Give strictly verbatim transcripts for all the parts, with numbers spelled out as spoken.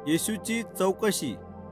येशूची चौकशी।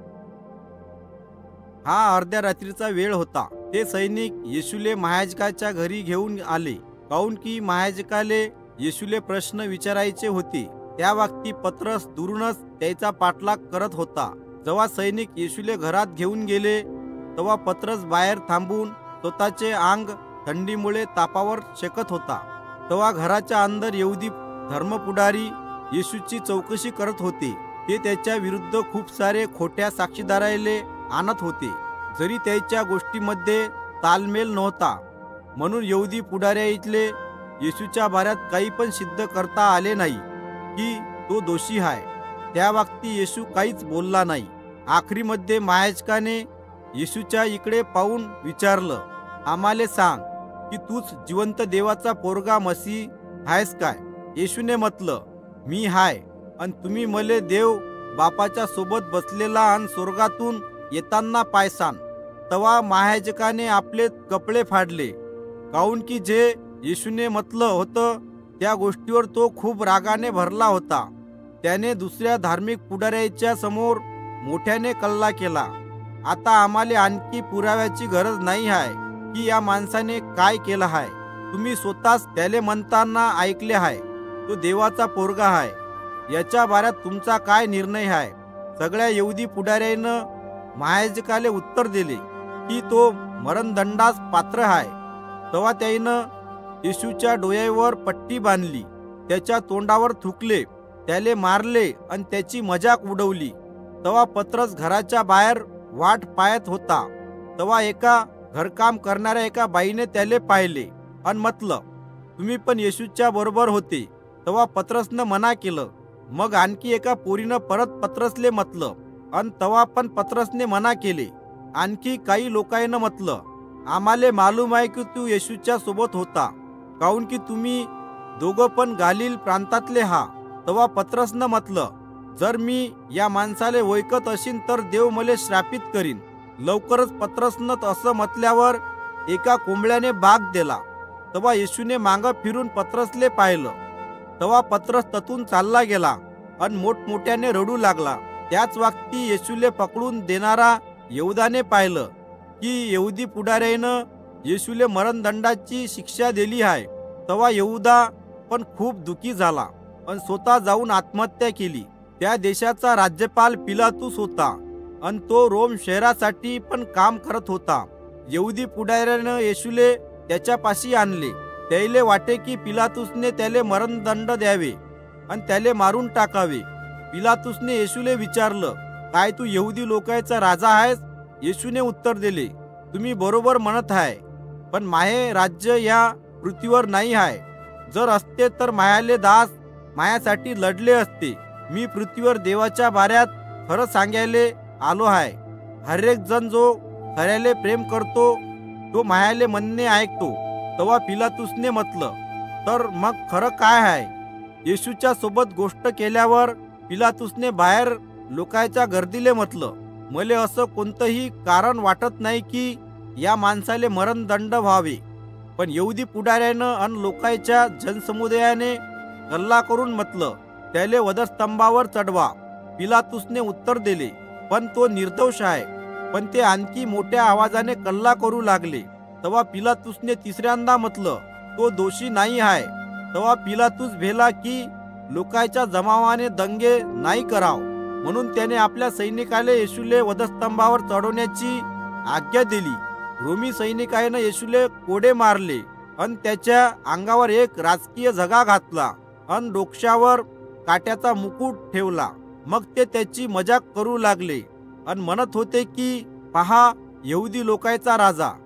हा अर्ध्या रात्रीचा वेळ होता। ते सैनिक येशूले महायाजकाच्या घरी घेऊन आले, काऊन की महायाजकाले येशूले प्रश्न विचारायचे होते। त्या वक्ती पत्रस दुरूनच त्याचा पाठलाग करत होता। जेव्हा सैनिक येशूले घरात घेऊन गेले, तेव्हा पत्रस बाहेर थांबून स्वतःचे अंग थंडीमुळे तापावर शेकत होता। तेव्हा घराच्या अंदर यहुदी धर्मपुढारी येशूची चौकशी करत होते। ते त्याच्या विरुद्ध खूप सारे खोट्या साक्षीदाराले आणत होते, जरी त्याच्या गोष्टीमध्ये तालमेल नव्हता। म्हणून यहुदी पुढाऱ्याइतले येशूच्या बाऱ्यात काही पण सिद्ध करता आले नाही की तो दोषी आहे। त्या वक्ती येशू काहीच बोलला नाही। आखरीमध्ये महायाजकाने येशूच्या इकडे पाहून विचारलं, आम्हाले सांग की तूच जिवंत देवाचा पोरगा मसीह आहेस काय? येशूने म्हटलं, मी हाय, आणि तुम्ही मले देव बापाच्या सोबत बसलेला आणि स्वर्गातून येताना पायसान। तवा महायाजकाने आपले कपडे फाडले, काऊन की जे येशूने म्हटलं होतं त्या गोष्टीवर तो खूप रागाने भरला होता। त्याने दुसऱ्या धार्मिक पुढाऱ्याच्या समोर मोठ्याने कल्ला केला, आता आम्हाला आणखी पुराव्याची गरज नाही आहे की या माणसाने काय केलं आहे। तुम्ही स्वतःच त्याले म्हणताना ऐकले आहे, तो देवाचा पोरगा आहे। याच्या बाऱ्यात तुमचा काय निर्णय आहे? सगळ्या यहुदी पुढाऱ्यानं महायाजकाले उत्तर दिले की तो मरणदंडास पात्र आहे। तेव्हा त्यानं येशूच्या डोळ्यावर पट्टी बांधली, त्याच्या तोंडावर थुकले, त्याले मारले आणि त्याची मजाक उडवली। तेव्हा पत्रस घराच्या बाहेर वाट पाहत होता। तेव्हा एका घरकाम करणाऱ्या एका बाईने त्याले पाहिले आणि म्हटलं, तुम्ही पण येशूच्या बरोबर होते। तेव्हा पत्रसनं मना केलं। मग आणखी एका पोरीनं परत पत्रसले म्हटलं, आणि तेव्हा पण पत्रसने मना केले। आणखी काही लोकांना म्हटलं, आम्हाले मालूम आहे की तू येशूच्या सोबत होता, काऊन की तुम्ही दोघं पण गालील प्रांतातले हा। तेव्हा पत्रसनं म्हटलं, जर मी या माणसाले ओळखत असीन तर देव मले श्रापित करीन। लवकरच पत्रसनं असं म्हटल्यावर एका कोंबड्याने बाग दिला। तेव्हा येशूने मागं फिरून पत्रसले पाहिलं। तेव्हा पत्रस ततून चालला गेला आणि मोठमोठ्याने रडू लागला। त्याच वक्ती येशूले पकडून देणारा यहुदाने पाहिलं की यहुदी पुढाऱ्यानं येशूले मरणदंडाची शिक्षा दिली आहे। तेव्हा यहुदा पण खूप दुःखी झाला आणि स्वतः जाऊन आत्महत्या केली। त्या देशाचा राज्यपाल पिलातुस होता आणि तो रोम शहरासाठी पण काम करत होता। यहुदी पुढाऱ्यानं येशूले त्याच्यापाशी आणले। त्याले वाटे की पिलातुसने त्याले मरणदंड द्यावे आणि त्याले मारून टाकावे। पिलातुसने येशूले विचारलं, काय तू यहुदी लोकांचा राजा आहेस? येशूने उत्तर दिले, तुम्ही बरोबर म्हणत आहे, पण माहे राज्य या पृथ्वीवर नाही आहे। जर असते तर मायाले दास मायासाठी लढले असते। मी पृथ्वीवर देवाच्या बाऱ्यात खरं सांगायले आलो आहे। हर एक जण जो खऱ्याले प्रेम करतो तो मायाले म्हणणे ऐकतो। तेव्हा पिलातुसने म्हटलं, तर मग खरं काय आहे? येशूच्या सोबत गोष्ट केल्यावर पिलातुसने बाहेर लोकांच्या गर्दीले म्हटलं, मले असं कोणतंही कारण वाटत नाही की या माणसाले मरणदंड व्हावे। पण यहुदी पुढाऱ्यानं आणि लोकांच्या जनसमुदायाने कल्ला करून म्हटलं, त्याले वधस्तंभावर चढवा। पिलातुसने उत्तर दिले, पण तो निर्दोष आहे। पण ते आणखी मोठ्या आवाजाने कल्ला करू लागले। तेव्हा पिलातुसने तिसऱ्यांदा म्हटलं, तो दोषी नाही आहे। तेव्हा पिलातुस भेला की लोकांच्या जमावाने दंगे नाही कराव, म्हणून त्याने आपल्या सैनिकाले येशूले वधस्तंभावर चढवण्याची आज्ञा दिली। रोमी सैनिकाने येशूले कोडे मारले आणि त्याच्या अंगावर एक राजकीय झगा घातला आणि डोक्यावर काट्याचा मुकुट ठेवला। मग ते त्याची मजाक करू लागले आणि म्हणत होते की पहा, यहुदी लोकांचा राजा।